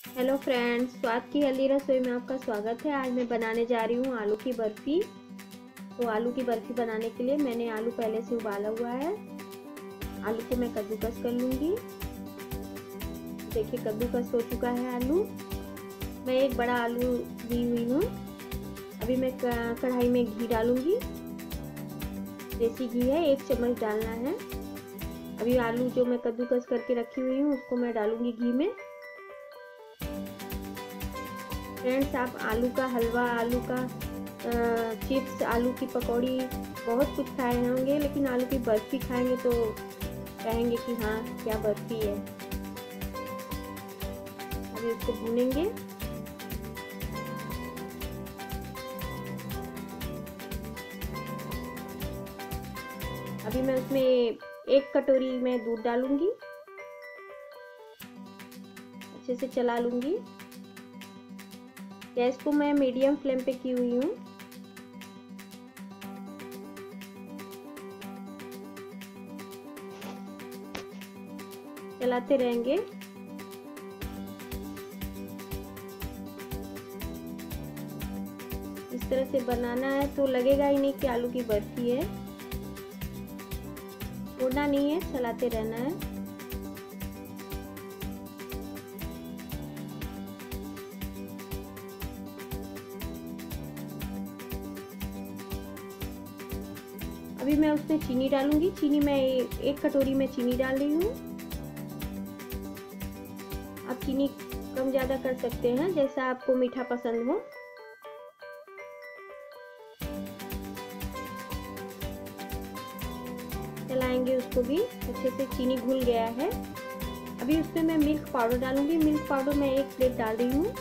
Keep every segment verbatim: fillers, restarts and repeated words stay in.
Hello friends, स्वाद की healthy रसोई में आपका स्वागत है। आज मैं बनाने जा रही हूँ आलू की बर्फ़ी। तो आलू की बर्फ़ी बनाने के लिए मैंने आलू पहले से उबाला हुआ है। आलू को मैं कद्दूकस कर लूँगी। देखिए कद्दूकस हो चुका है आलू। मैं एक बड़ा आलू ली हुई हूँ। अभी मैं कढ़ाई में घी डालूँगी। देसी घी है, एक चम्मच डालना है। अभी आलू जो मैं कद्दूकस करके रखी हुई हूँ उसको मैं डालूँगी घी में। फ्रेंड्स, आप आलू का हलवा, आलू का चिप्स, आलू की पकौड़ी बहुत कुछ खाए होंगे, लेकिन आलू की बर्फ़ी खाएंगे तो कहेंगे कि हाँ क्या बर्फ़ी है। अभी उसको भूनेंगे। अभी मैं उसमें एक कटोरी में दूध डालूंगी। अच्छे से चला लूंगी। गैस को मैं मीडियम फ्लेम पे की हुई हूँ। चलाते रहेंगे। इस तरह से बनाना है तो लगेगा ही नहीं कि आलू की बर्फी है। छोड़ना नहीं है, चलाते रहना है। अभी मैं उसमें चीनी डालूंगी। चीनी मैं एक कटोरी में चीनी डाल रही हूँ। आप चीनी कम ज़्यादा कर सकते हैं, जैसा आपको मीठा पसंद हो। चलाएंगे उसको भी। अच्छे से चीनी घुल गया है। अभी उसमें मैं मिल्क पाउडर डालूंगी। मिल्क पाउडर मैं एक प्लेट डाल रही हूँ।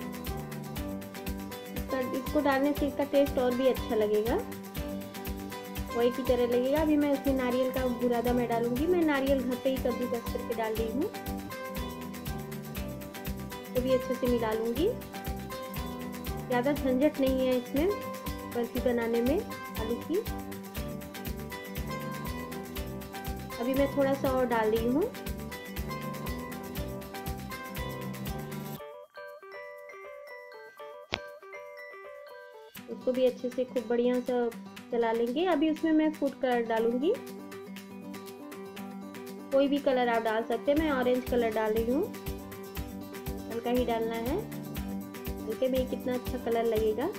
इसका इसको डालने से इसका टेस्ट और भी अच्छा लगेगा, वही की तरह लगेगा। अभी मैं उसमें नारियल का बुरादा मैं डालूंगी। मैं नारियल घर पे ही कद्दूकस करके डाल रही हूँ। तो भी अच्छे से मिला लूंगी। ज़्यादा झंझट नहीं है इसमें बर्फी बनाने में आलू की। अभी मैं थोड़ा सा और डाल रही हूँ। उसको भी अच्छे से खूब बढ़िया सा चला लेंगे। अभी उसमें मैं फूड कलर डालूंगी। कोई भी कलर आप डाल सकते हैं। मैं ऑरेंज कलर डाल रही हूँ। हल्का ही डालना है। हल्के में कितना अच्छा कलर लगेगा।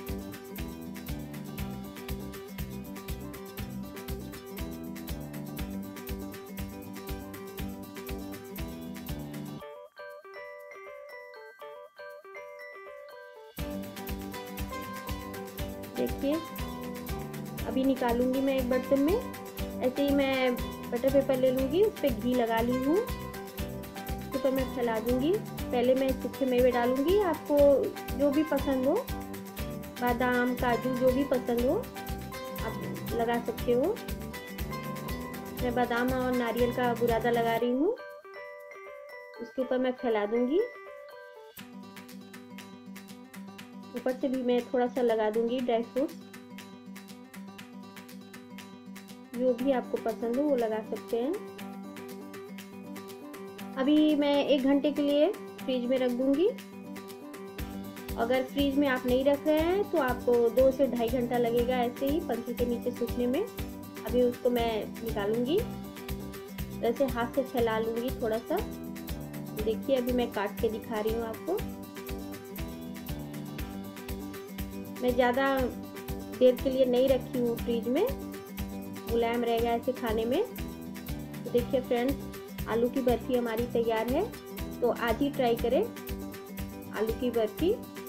देखिए अभी निकालूंगी मैं एक बर्तन में। ऐसे ही मैं बटर पेपर ले लूँगी, उस पर घी लगा ली हूँ। उसके ऊपर मैं फैला दूँगी। पहले मैं सूखे मेवे डालूँगी। आपको जो भी पसंद हो, बादाम, काजू, जो भी पसंद हो आप लगा सकते हो। मैं बादाम और नारियल का बुरादा लगा रही हूँ। उसके ऊपर मैं फैला दूँगी। ऊपर से भी मैं थोड़ा सा लगा दूँगी ड्राई फ्रूट्स। जो भी आपको पसंद हो वो लगा सकते हैं। अभी मैं एक घंटे के लिए फ्रिज में रख दूंगी। अगर फ्रिज में आप नहीं रख रहे हैं तो आपको दो से ढाई घंटा लगेगा ऐसे ही पंखे के नीचे सूखने में। अभी उसको मैं निकालूंगी। वैसे हाथ से फैला लूंगी थोड़ा सा। देखिए अभी मैं काट के दिखा रही हूँ आपको। मैं ज़्यादा देर के लिए नहीं रखी हूँ फ्रिज में, मुलायम रहेगा ऐसे खाने में। तो देखिए फ्रेंड्स, आलू की बर्फ़ी हमारी तैयार है। तो आज ही ट्राई करें आलू की बर्फ़ी।